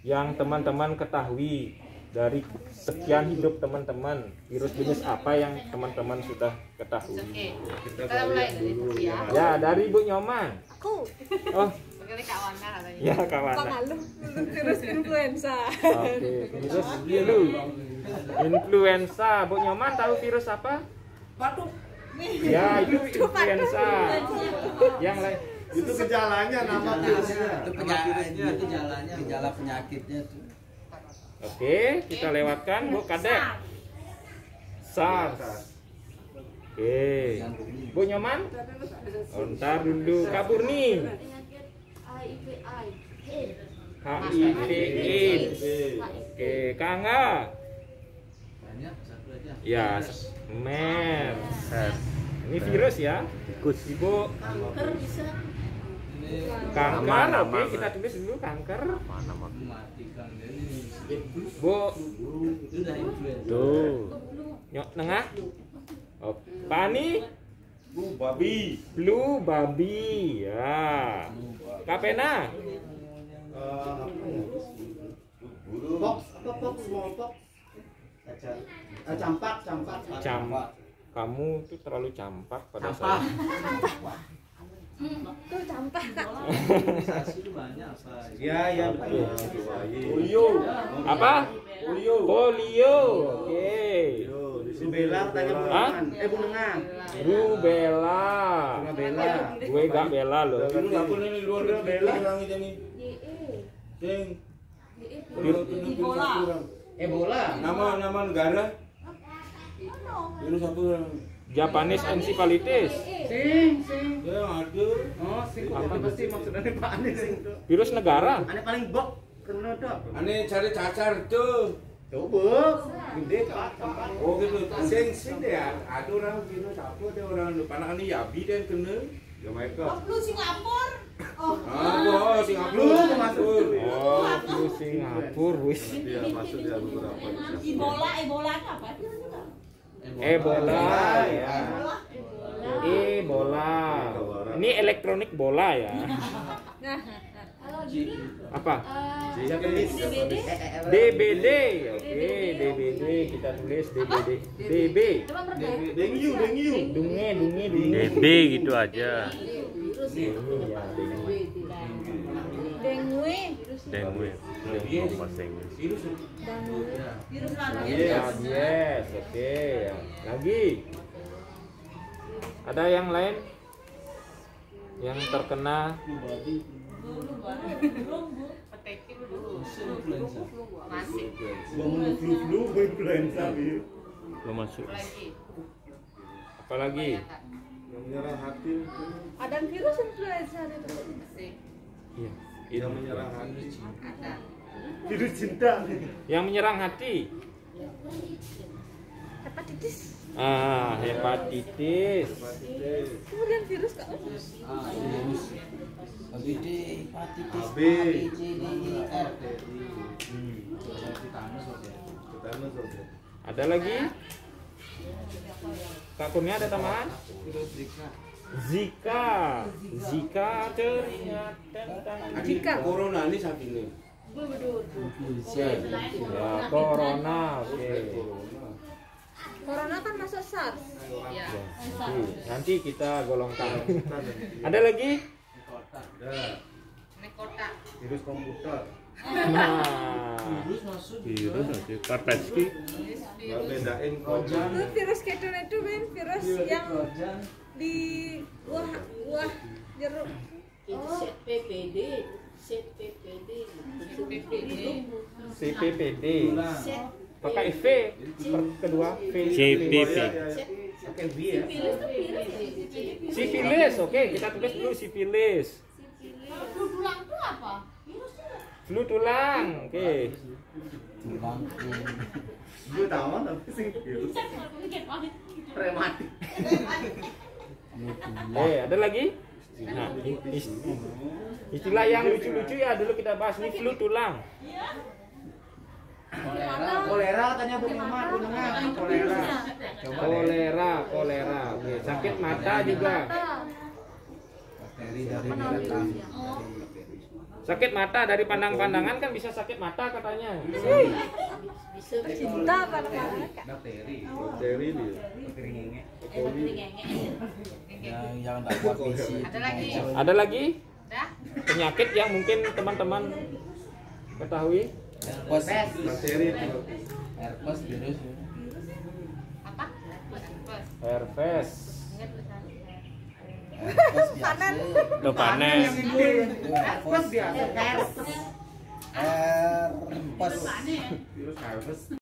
yang teman-teman ketahui dari sekian hidup teman-teman, virus jenis apa yang teman-teman sudah ketahui? Kita mulai dari dulu ya. Ya, dari Ibu Nyoman. Aku. Oh, Mungkin Kak Wana katanya. ya kawan. Virus influenza. Oke, virus flu. Influenza. Bu Nyoman tahu virus apa? Batuk. Ya, itu influenza. Yang lain. Itu gejalanya, nama virusnya. Itu gejalanya, gejala penyakitnya tuh. Oke, kita lewatkan Bu Kadek. SARS. Oke. Bu Nyoman? Oh, ntar dulu. Kak Burni. HIV AIDS. Oke, Kak Angga. Banyak, satu aja. Ya, MERS. Ini virus ya. Ibu kanker. Oke, kita tulis dulu kanker. Mematikan ini. Bu, Itu udah influenza. tuh. Nyok tengah. Oh, Pani, Babi. flu babi. Ya. Kapena. Pox, apa pox, smallpox? Campak. Campak. Kamu tuh terlalu campak pada Campak. saya. Tuh campak Kak. Imunisasi itu banyak apa? Ya betul. Polio. Apa? Polio. Oke. Rubella tanya Hah? bunengan. Rubella. Rubella. Gue gak bela loh. Virus apa ini luar bela orang ini. Sing. Ebola. Nama negara. Virus apa? Japanese encephalitis. Sing. Ya ada. Oh, sing Apa? pasti maksudnya Pak Anies sing tuh. Virus negara. Ane paling bok kena dok. Ane cari cacar tuh. Coba, gede Pak. Oh gitu. Sing deh. Ada orang virus apa deh orang panak ini Yabi dan kena. Jamaica. Flu Singapura. Oh. Ah, Singapura masuk. Oh, flu Singapura. Wis. Iya, masuk dia beberapa. Ebola itu apa? Ebola. Ya. Ebola. Ini elektronik bola ya. Apa? DBD. Oke, DBD kita tulis DBD. DB. Dengue. Dunge. DB gitu aja. Ini ya, dengue. Dengue. Dengue. Bahasa Inggris. Virus Ya, yes, oke. Ya. Lagi. Ada yang lain yang terkena petekin dulu. Influenza. Masih. Flu influenza bir. Belum masuk. Lagi. apalagi? Yang menyerang hati. Ada virus influenza itu. Masih. Iya. Yang menyerang hati. Ada. Virus cinta. Yang menyerang hati. Hepatitis. Ah, hepatitis. Kemudian virus Kak. HBD, hepatitis, AB. A, B, C, D, E, F. Tetanus oke. Ada lagi? Kak Kurnia ada tambahan? Zika. Zika teringat tentang Zika. Corona ini saat ini. Ya, corona. Oke. Corona kan masuk SARS. Ya. Nanti kita golongkan. Ada lagi? Ada Ini kotak. virus komputer. Nah, Virus masuk Virus aja. Karpetski. Nggak bedain kojan. Itu virus kedon itu kan virus yang Trojan. di buah jeruk. ZPPD, ZPPD, CPPD. Pakai V kedua V. CPP. Pakai V ya. Sifilis. Oke, kita tulis dulu sifilis. Flu tulang itu apa? Flu tulang. Oke. Tulang. Gue tahu tapi sing virus. Rematik. Ada lagi? Nah, istilah yang lucu-lucu ya dulu kita bahas nih flu tulang. Kolera katanya Bu Mama, kolera. Kolera. Oke, sakit mata juga. Bakteri dari Sakit mata dari pandang-pandangan kan bisa sakit mata katanya. Bisa Cinta pada mana kak? Bakteri. Bakteri dia. Yang tak kuat isi. Ada lagi? Ada lagi Dah? penyakit yang mungkin teman-teman ketahui? Herpes. Bakteri itu. Herpes virus. Apa? Apa? Herpes. Ingat tulisan. Herpes biasa. Itu panen. Herpes biasa. Herpes. Virus herpes.